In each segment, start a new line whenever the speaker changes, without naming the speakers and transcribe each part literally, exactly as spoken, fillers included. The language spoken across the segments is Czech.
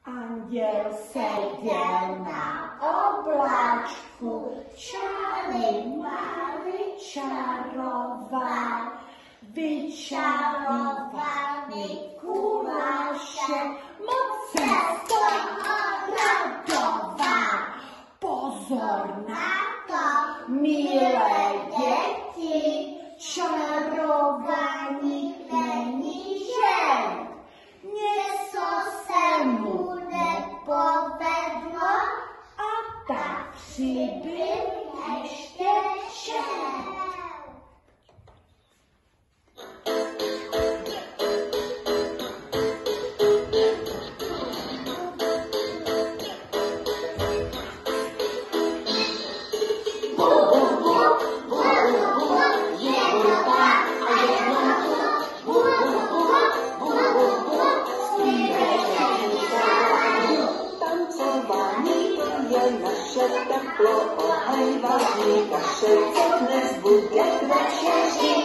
Anděl seděl na obláčku, čary má vyčaroval, vyčarovaný kuláše, moc se z toho radoval. Pozor na to, milé děti, čarovaní není žen. Něco se mu nepovedlo a tak přibyl ještě šel.
Naše teplo ohejvají, kaše, co dnes bude k večeři,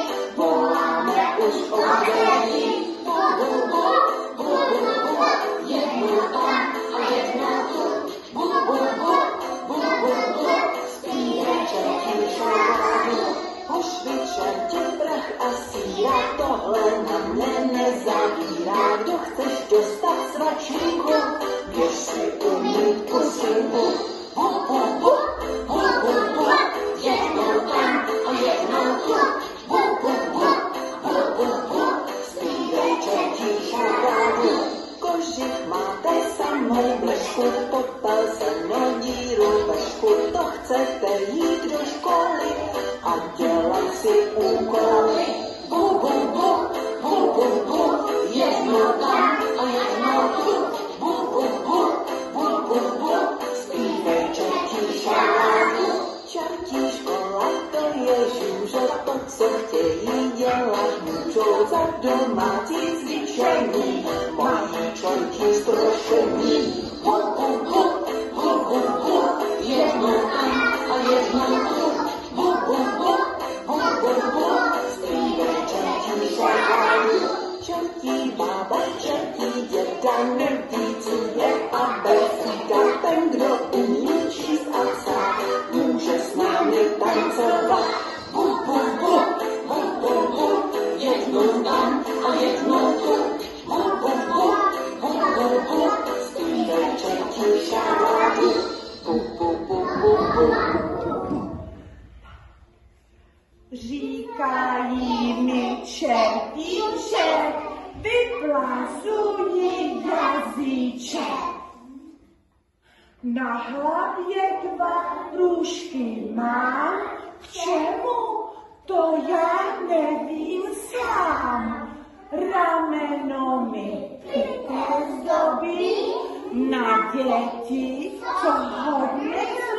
voláme už od dveří. Bu, bu, bu, bu, bu, bu, jednou tam a jednou tu. Bu, bu, bu, bu, bu, bu, zpívej čerti šarádu. Už vyčerti prach a síra, tohle na mne nezavírá. Kdo chceš dostat svačinku, běž si umýt pusinku. Bu, bu, bu, bu, bu, bu, jednou tam a jednou tu. Bu, bu, bu, bu, bu, bu, zpívej čerti šarádu. Kožich máte samou blešku, popel se na díru vešku. To chcete jít do školy a dělat si úkoly. Bu, bu, bu, bu, bu, bu, jednou tam a jednou tu. Bu, bu, bu, bu, bu, bu, zpívej čerti šarádu. Čertí škola, to je žůžo, to, co chtějí dělat můžou. Za domácí cvičení mají čerti zprošení. Bu, bu, bu, bu, bu, bu, jednou tam a jednou tu. Bu, bu, bu, bu, bu, bu, zpívej čerti šarádu. Čertí bába, čertí děda, neví, co je abeceda. Ten, kdo umí číst a psát, může s námi tancovat. Bu, bu, bu, bu, bu, bu, jednou tam a jednou tu. Bu, bu, bu, bu, bu, bu, zpívej čerti šarádu. Bu, bu, bu, bu, bu.
Říkají mi čertí, že vyplazují jazyček. Na hlavě dva růžky mám, k čemu, to já nevím sám. Rameno mi zdobí, na děti, co hodně